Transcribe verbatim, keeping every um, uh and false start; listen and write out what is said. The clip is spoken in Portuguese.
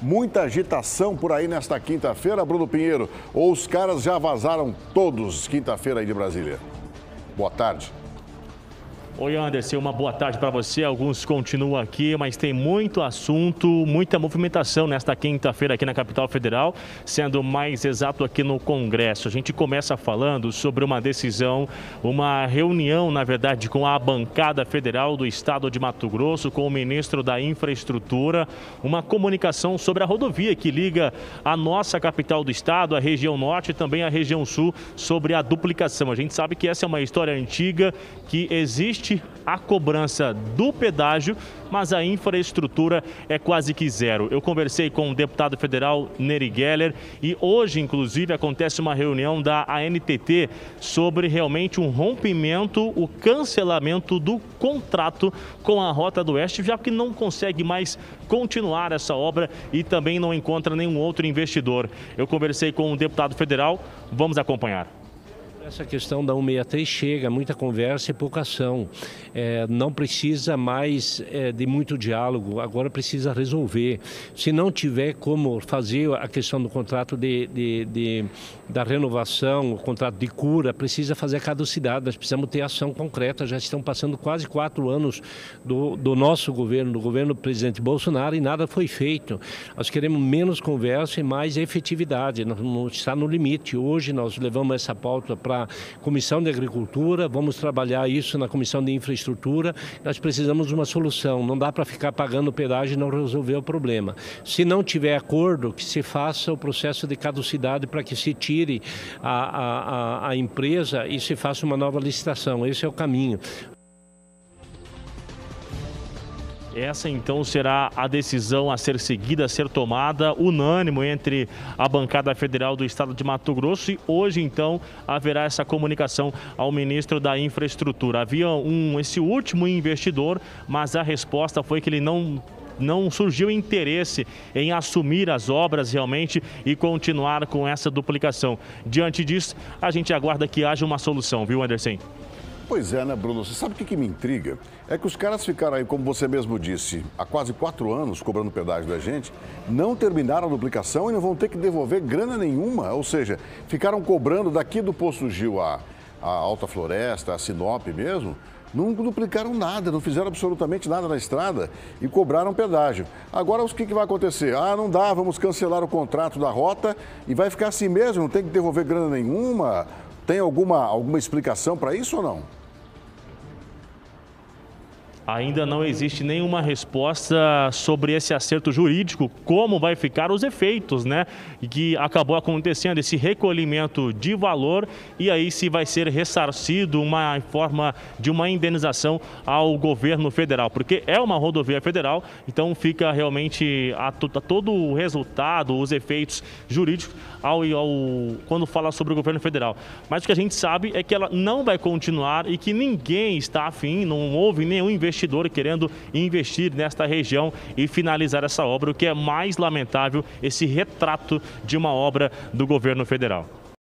Muita agitação por aí nesta quinta-feira, Bruno Pinheiro. Ou os caras já vazaram todos quinta-feira aí de Brasília? Boa tarde. Oi, Anderson, uma boa tarde para você. Alguns continuam aqui, mas tem muito assunto, muita movimentação nesta quinta-feira aqui na capital federal, sendo mais exato aqui no Congresso. A gente começa falando sobre uma decisão, uma reunião, na verdade, com a bancada federal do estado de Mato Grosso, com o ministro da Infraestrutura, uma comunicação sobre a rodovia que liga a nossa capital do estado, a região norte e também a região sul, sobre a duplicação. A gente sabe que essa é uma história antiga, que existe a cobrança do pedágio, mas a infraestrutura é quase que zero. Eu conversei com o deputado federal Nery Geller e hoje, inclusive, acontece uma reunião da A N T T sobre realmente um rompimento, o cancelamento do contrato com a Rota do Oeste, já que não consegue mais continuar essa obra e também não encontra nenhum outro investidor. Eu conversei com o deputado federal, vamos acompanhar. Essa questão da cento e sessenta e três chega, muita conversa e pouca ação. É, não precisa mais é, de muito diálogo, agora precisa resolver. Se não tiver como fazer a questão do contrato de, de, de, da renovação, o contrato de cura, precisa fazer a caducidade. Nós precisamos ter ação concreta. Já estão passando quase quatro anos do, do nosso governo, do governo do presidente Bolsonaro, e nada foi feito. Nós queremos menos conversa e mais efetividade. Não, não está no limite. Hoje nós levamos essa pauta para a Comissão de Agricultura, vamos trabalhar isso na Comissão de Infraestrutura. Nós precisamos de uma solução, não dá para ficar pagando pedágio e não resolver o problema. Se não tiver acordo, que se faça o processo de caducidade para que se tire a, a, a empresa e se faça uma nova licitação. Esse é o caminho. Essa então será a decisão a ser seguida, a ser tomada, unânime entre a bancada federal do estado de Mato Grosso, e hoje então haverá essa comunicação ao ministro da Infraestrutura. Havia um, esse último investidor, mas a resposta foi que ele não... não surgiu interesse em assumir as obras realmente e continuar com essa duplicação. Diante disso, a gente aguarda que haja uma solução, viu, Anderson? Pois é, né, Bruno? Você sabe o que, que me intriga? É que os caras ficaram aí, como você mesmo disse, há quase quatro anos cobrando pedágio da gente, não terminaram a duplicação e não vão ter que devolver grana nenhuma. Ou seja, ficaram cobrando daqui do Poço Gil a, a Alta Floresta, a Sinop mesmo, não duplicaram nada, não fizeram absolutamente nada na estrada e cobraram pedágio. Agora, o que, que vai acontecer? Ah, não dá, vamos cancelar o contrato da rota e vai ficar assim mesmo, não tem que devolver grana nenhuma. Tem alguma, alguma explicação para isso ou não? Ainda não existe nenhuma resposta sobre esse acerto jurídico, como vai ficar os efeitos, né? E que acabou acontecendo, esse recolhimento de valor, e aí se vai ser ressarcido uma forma de uma indenização ao governo federal, porque é uma rodovia federal, então fica realmente a, a todo o resultado, os efeitos jurídicos ao, ao, quando fala sobre o governo federal. Mas o que a gente sabe é que ela não vai continuar e que ninguém está afim, não houve nenhum investidor investidor querendo investir nesta região e finalizar essa obra, o que é mais lamentável, esse retrato de uma obra do governo federal.